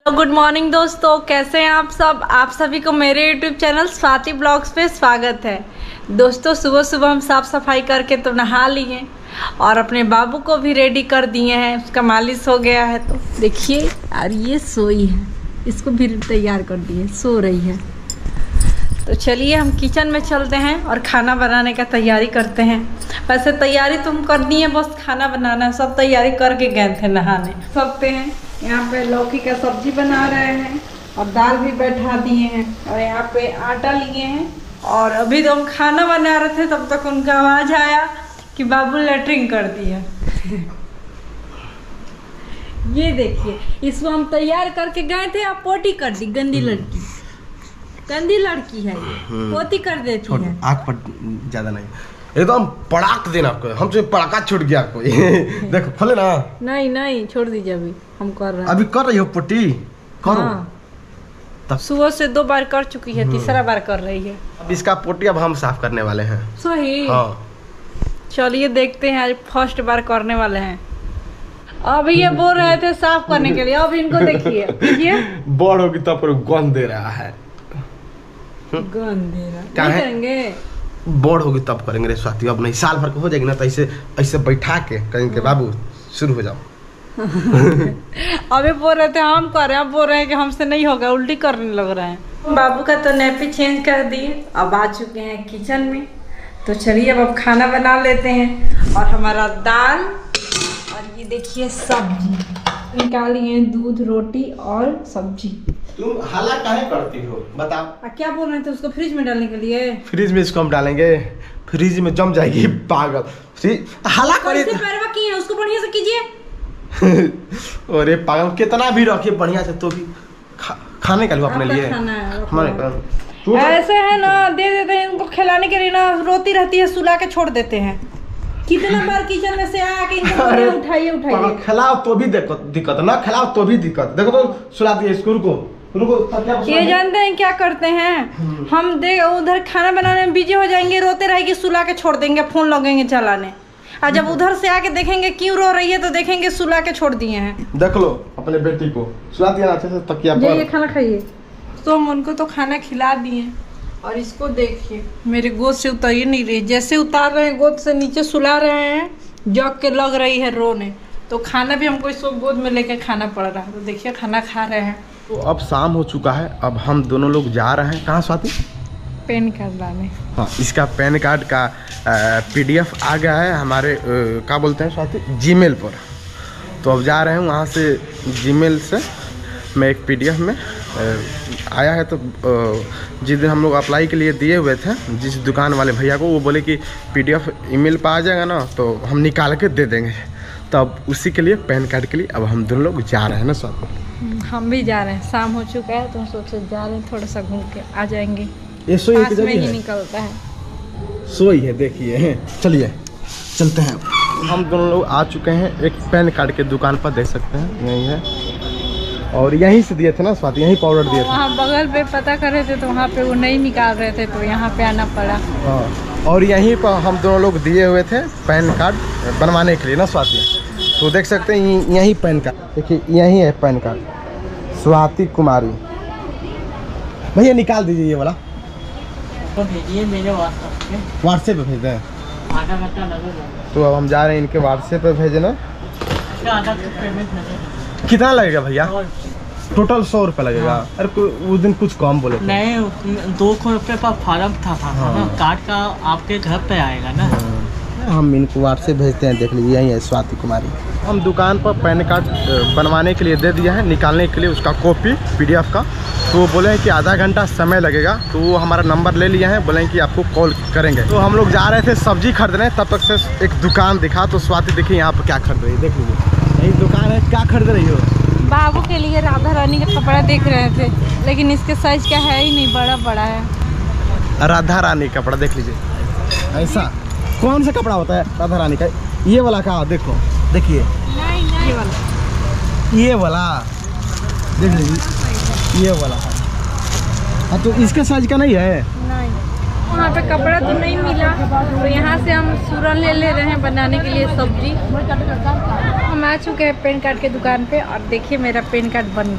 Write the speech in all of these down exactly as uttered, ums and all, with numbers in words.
Good morning दोस्तों, कैसे हैं आप सब। आप सभी को मेरे यूट्यूब चैनल स्वाति ब्लॉग्स पे स्वागत है। दोस्तों सुबह सुबह हम साफ सफाई करके तो नहा लिए और अपने बाबू को भी रेडी कर दिए हैं। उसका मालिश हो गया है तो देखिए, और ये सोई है, इसको भी तैयार कर दिए, सो रही है। तो चलिए हम किचन में चलते हैं और खाना बनाने का तैयारी करते हैं। वैसे तैयारी तो हम कर दिए, बस खाना बनाना है। सब तैयारी करके गए थे नहाने। सकते हैं यहाँ पे लौकी का सब्जी बना रहे हैं और दाल भी बैठा दिए हैं और यहाँ पे आटा लिए हैं। और अभी तो हम खाना बना रहे थे, तब तक उनका आवाज आया कि बाबू लेटरिन कर दिया। ये देखिए, इसको हम तैयार करके गए थे, आप पोटी कर दी। गंदी लड़की, गंदी लड़की है ये, पोती कर देती है। आँख पर ज्यादा नहीं, एकदम पड़ाक देना आपको। हमसे पड़ाका छूट गया आपको। देखो खोले ना। नहीं नहीं छोड़ दीजिए, अभी हम कर रहे हैं। अभी कर रही हो पोटी, करो। हाँ। सुबह से दो बार कर चुकी है, तीसरा बार कर रही है। अब इसका पोटी अब हम साफ करने वाले हैं। सही। हाँ। चलिए देखते हैं, आज फर्स्ट बार करने वाले हैं। अभी ये बोल रहे थे साफ करने के लिए, अब इनको देखिए। बड़ होगी तब पर गंद दे रहा है। गंद दे रहा है, करेंगे बोर्ड होगी तब करेंगे रे स्वाति। अब नहीं, साल भर को हो जाएगी ना, तो ऐसे ऐसे बैठा के कहेंगे बाबू शुरू हो जाओ। अभी बोल रहे थे हम कर रहे हैं, अब बोल रहे हैं कि हमसे नहीं होगा, उल्टी करने लग रहे हैं। बाबू का तो नैपी चेंज कर दिए, अब आ चुके हैं किचन में। तो चलिए अब अब खाना बना लेते हैं। और हमारा दाल और ये देखिए सब्जी निकाली है, दूध रोटी और सब्जी। तुम हाला काहे करती हो बताओ। आ, क्या बोल रहे थे उसको फ्रिज में डालने के लिए? फ्रिज में इसको हम डालेंगे, फ्रिज में जम जाएगी पागल। हाला करे कैसे पैरवा की है, उसको बढ़िया से कीजिए। अरे पागल, कितना भी रखिए बढ़िया से, तो भी खा, खाने का लो अपने लिए। हमारे ऐसे है ना, दे देते हैं इनको खिलाने के लिए ना, रोती रहती है, सुला के छोड़ देते हैं। कितना बार किचन में से आके इनको उठाइए उठाइए। खिलाओ तो भी दिक्कत, ना खिलाओ तो भी दिक्कत। देखो तो सुला दिए इसको। रुको रुको, ये जानते हैं क्या करते हैं, हम देख उधर खाना बनाने में बिजी हो जाएंगे, रोते रहेगी, सुला के छोड़ देंगे, फोन लगेंगे चलाने। और जब उधर से आके देखेंगे क्यों रो रही है, तो देखेंगे सुला के छोड़ दिए हैं। देख लो अपने बेटी को सुला दिया अच्छे से तकिया पर। ये खाना खाइए। तो हम उनको तो खाना खिला दिए और इसको देखिए मेरे गोद से उतर ही नहीं रही। जैसे उतार रहे हैं गोद से नीचे सुला रहे हैं, जग के लग रही है रोने। तो खाना भी हमको इसको गोद में लेके खाना पड़ रहा है। तो देखिए खाना खा रहे हैं। तो अब शाम हो चुका है, अब हम दोनों लोग जा रहे हैं कहाँ स्वाति? पैन कार्ड लाने। हाँ, इसका पैन कार्ड का पीडीएफ आ गया है हमारे, क्या बोलते हैं स्वाति, जीमेल पर। तो अब जा रहे हैं वहाँ से, जीमेल से मैं एक पीडीएफ में आ, आया है। तो जिस दिन हम लोग अप्लाई के लिए दिए हुए थे जिस दुकान वाले भैया को, वो बोले कि पीडीएफ ईमेल पर आ जाएगा ना, तो हम निकाल के दे देंगे। तो अब उसी के लिए पैन कार्ड के लिए अब हम दोनों लोग जा रहे हैं ना स्वाति। हम भी जा रहे हैं, शाम हो चुका है तो हम सोचे जा रहे हैं, थोड़ा सा घूम के आ जाएंगे। ये सोई पास में ही निकलता है, सोई है, देखिए। चलिए चलते हैं। हम दोनों लोग आ चुके हैं एक पैन कार्ड के दुकान पर, देख सकते हैं यही है। और यहीं से दिए थे ना स्वाति, यहीं पाउडर दिए थे। वहाँ बगल पे पता कर रहे थे तो वहाँ पे वो नहीं निकाल रहे थे, तो यहाँ पे आना पड़ा। हाँ, और यहीं पर हम दोनों लोग दिए हुए थे पैन कार्ड बनवाने के लिए ना स्वाति। तो देख सकते हैं यहीं पैन कार्ड, देखिए यहीं है पैन कार्ड, स्वाति कुमारी। भैया निकाल दीजिए ये वाला, तो भेजिए मेरे व्हाट्सएप पे, व्हाट्सएप पे भेज दें। आधा घंटा लगेगा। तो अब हम जा रहे हैं इनके व्हाट्सएप पे भेजना। आधा पेमेंट लगेगा। कितना लगेगा भैया? टोटल सौ रुपये लगेगा। हाँ। अरे उस दिन कुछ कम बोले थे। नहीं, दो सौ रुपये का फॉर्म था, था हाँ। ना, कार्ड का आपके घर पे आएगा ना। हाँ। हम इनको व्हाट्सएप भेजते हैं, देख लीजिए यही है स्वाति कुमारी। हम दुकान पर पैन कार्ड बनवाने के लिए दे दिया है, निकालने के लिए उसका कॉपी पीडीएफ का। तो वो बोले हैं कि आधा घंटा समय लगेगा। तो वो हमारा नंबर ले लिया है, बोले कि आपको कॉल करेंगे। तो हम लोग जा रहे थे सब्जी खरीदने, तब तक से एक दुकान दिखा। तो स्वाति देखिए यहाँ पर क्या खरीद रही है, देख लीजिए यही दुकान है। क्या खरीद रही हो? बाबू के लिए राधा रानी का कपड़ा देख रहे थे, लेकिन इसके साइज का है ही नहीं, बड़ा बड़ा है। राधा रानी कपड़ा देख लीजिए। ऐसा कौन सा कपड़ा होता है राधा रानी का? ये वाला का देखो, देखिए नहीं नहीं ये वाला, ये वाला देख लीजिए, ये वाला है। तो इसके साइज का नहीं है? नहीं, वहाँ पे कपड़ा तो नहीं मिला, तो यहाँ से हम सूरन ले ले रहे हैं बनाने के लिए सब्जी। हम आ चुके हैं पैन कार्ड के दुकान पे और देखिए मेरा पैन कार्ड बन गया।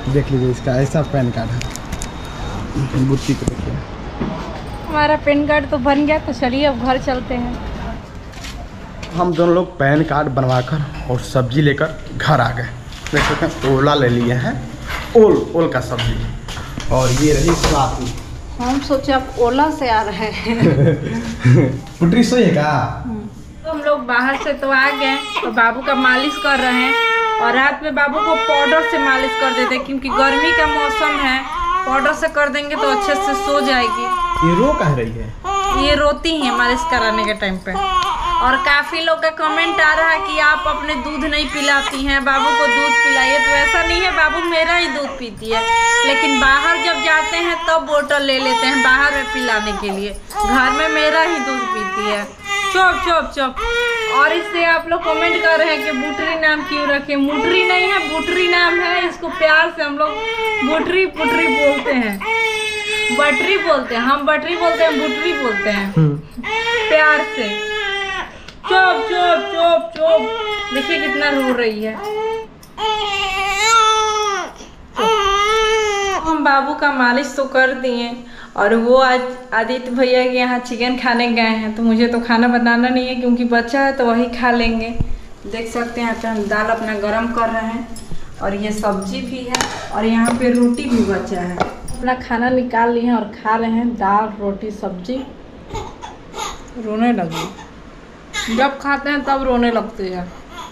देख लीजिए, इसका ऐसा पैन कार्ड है। बुत्ती को देखिए, हमारा पैन कार्ड तो बन गया, तो चलिए अब घर चलते हैं। हम दोनों लोग पैन कार्ड बनवाकर और सब्जी लेकर घर आ गए। देख सकते हैं ओला ले लिए हैं, ओल ओल का सब्जी। और ये रही स्वाति। हम सोचे आप ओला से आ रहे हैं। पुटरी सोइएगा। तो हम लोग बाहर से तो आ गए और बाबू का मालिश कर रहे हैं, और रात में बाबू को पाउडर से मालिश कर देते हैं, क्योंकि गर्मी का मौसम है। पाउडर से कर देंगे तो अच्छे से सो जाएगी। ये रो कह रही है? ये रोती है मालिश कराने के टाइम पे। और काफी लोग का कमेंट आ रहा है कि आप अपने दूध नहीं पिलाती हैं, बाबू को दूध पिलाइए। तो ऐसा नहीं है, बाबू मेरा ही दूध पीती है, लेकिन बाहर जब जाते हैं तब तो बोतल ले लेते हैं बाहर में पिलाने के लिए। घर में मेरा ही दूध पीती है। चुप चुप चुप। और इससे आप लोग कमेंट कर रहे हैं कि बुटरी नाम क्यों रखे। मुटरी नहीं है, बुटरी नाम है। इसको प्यार से हम लोग बुटरी पुटरी बोलते हैं, बटरी बोलते हैं। हम बटरी बोलते हैं, बुटरी बोलते हैं प्यार से। चुप चुप चुप चुप। देखिए कितना रो रही है। हम बाबू का मालिश तो कर दिए, और वो आज आदित्य भैया के यहाँ चिकन खाने गए हैं। तो मुझे तो खाना बनाना नहीं है, क्योंकि बच्चा है तो वही खा लेंगे। देख सकते हैं यहाँ पे हम दाल अपना गरम कर रहे हैं, और ये सब्जी भी है, और यहाँ पे रोटी भी बचा है। अपना खाना निकाल लिए हैं और खा रहे हैं, दाल रोटी सब्जी। रोने लगी, जब खाते हैं तब रोने लगते हैं।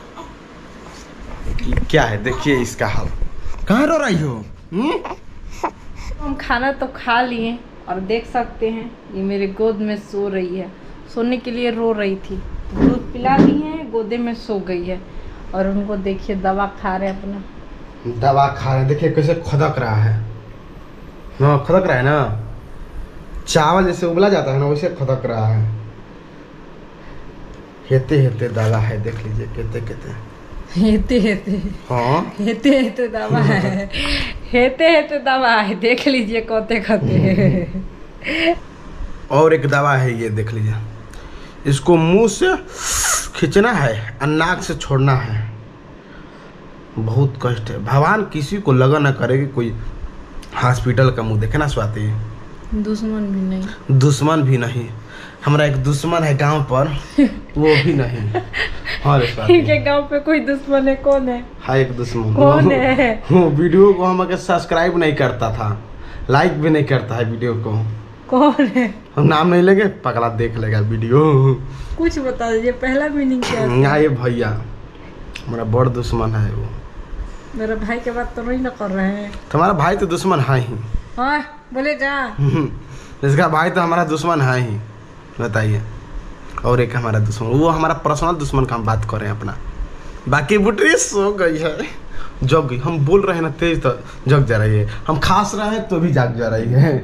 क्या है देखिए इसका हाल। कहाँ रो रही हो? हम खाना तो खा लिए, और देख सकते हैं ये मेरे गोद में सो रही है। सोने के लिए रो रही थी, दूध पिला दी है, गोदे में सो गई है। और उनको देखिए दवा खा रहे हैं, अपना दवा खा रहे। देखिए कैसे खदक रहा है। हाँ खदक रहा है ना, चावल जैसे उबला जाता है ना, वैसे खदक रहा है। हेते हेते दवा है, देख लीजिए कहते कहते हेते हेते हाँ हेते हेते दवा है। हेते हेते दवा है, देख लीजिए कोते खते। और एक दवा है, ये देख लीजिए। इसको मुंह से खींचना है और नाक से छोड़ना है। बहुत कष्ट है। भगवान किसी को लगा ना करे कि कोई हॉस्पिटल का मुंह देखे ना स्वाति। दुश्मन भी नहीं, दुश्मन भी नहीं। हमारा एक दुश्मन है गांव पर, वो भी नहीं। हाँ के गांव पे कोई दुश्मन है? कौन है? हाँ एक दुश्मन। कौन है? वो वीडियो को हम सब्सक्राइब नहीं करता था, लाइक भी नहीं करता है वीडियो को। कौन है? हम नाम नहीं लेंगे, पगला देख लेगा वीडियो। कुछ बता दीजिए, पहला मीनिंग क्या है? यहाँ ये भैया हमारा बड़ दुश्मन है। वो मेरा भाई के बात तो नहीं ना कर रहे हैं? तुम्हारा भाई तो दुश्मन है ही। हाँ बोलेगा। इसका भाई तो हमारा दुश्मन है ही, बताइए। और एक हमारा दुश्मन, वो हमारा पर्सनल दुश्मन का हम बात कर रहे हैं अपना। बाकी बुटरी सो गई है, जग गई। हम बोल रहे हैं ना तेज, तो जग जा रही है। हम खास रहे हैं तो भी जाग जा रही है।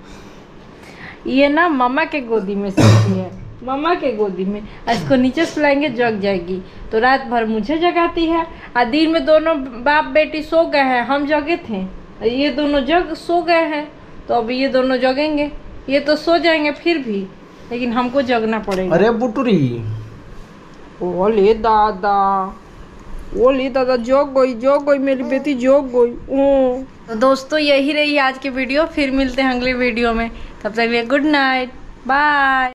ये ना मामा के गोदी में सोती है, मामा के गोदी में। इसको नीचे सुलाएंगे जग जाएगी, तो रात भर मुझे जगाती है। और दिन में दोनों बाप बेटी सो गए हैं, हम जगे थे, ये दोनों जग सो गए हैं। तो अब ये दोनों जगेंगे, ये तो सो जाएंगे फिर भी, लेकिन हमको जगना पड़ेगा। अरे बुटरी, ओले दादा, ओले दादा, जग गई जग गई मेरी बेटी, जग गई। ओ तो दोस्तों यही रही आज की वीडियो, फिर मिलते हैं अगले वीडियो में। तब तक के लिए गुड नाइट, बाय।